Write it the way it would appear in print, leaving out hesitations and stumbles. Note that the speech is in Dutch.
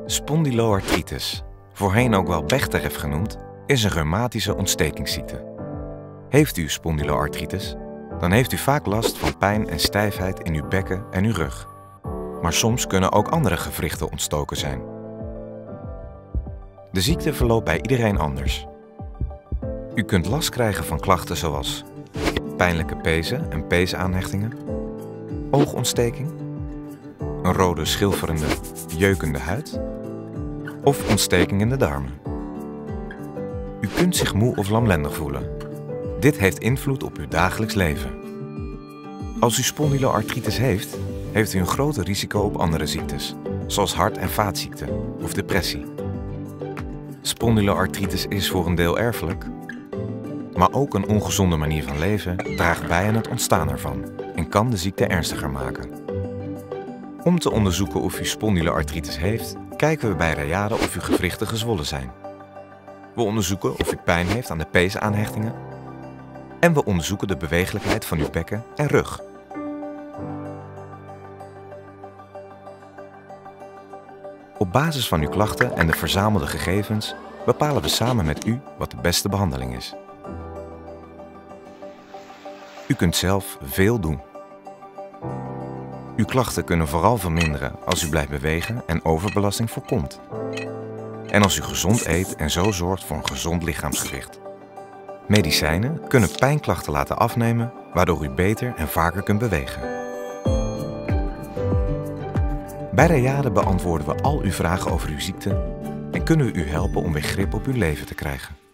Spondyloartritis, voorheen ook wel Bechterew genoemd, is een reumatische ontstekingsziekte. Heeft u spondyloartritis, dan heeft u vaak last van pijn en stijfheid in uw bekken en uw rug. Maar soms kunnen ook andere gewrichten ontstoken zijn. De ziekte verloopt bij iedereen anders. U kunt last krijgen van klachten zoals pijnlijke pezen en peesaanhechtingen, oogontsteking, een rode schilferende, jeukende huid of ontsteking in de darmen. U kunt zich moe of lamlendig voelen. Dit heeft invloed op uw dagelijks leven. Als u spondyloartritis heeft, heeft u een groter risico op andere ziektes, zoals hart- en vaatziekten of depressie. Spondyloartritis is voor een deel erfelijk, maar ook een ongezonde manier van leven draagt bij aan het ontstaan ervan en kan de ziekte ernstiger maken. Om te onderzoeken of u spondyloartritis heeft, kijken we bij Rayade of uw gewrichten gezwollen zijn. We onderzoeken of u pijn heeft aan de peesaanhechtingen en we onderzoeken de bewegelijkheid van uw bekken en rug. Op basis van uw klachten en de verzamelde gegevens bepalen we samen met u wat de beste behandeling is. U kunt zelf veel doen. Uw klachten kunnen vooral verminderen als u blijft bewegen en overbelasting voorkomt. En als u gezond eet en zo zorgt voor een gezond lichaamsgewicht. Medicijnen kunnen pijnklachten laten afnemen, waardoor u beter en vaker kunt bewegen. Bij Rayade beantwoorden we al uw vragen over uw ziekte en kunnen we u helpen om weer grip op uw leven te krijgen.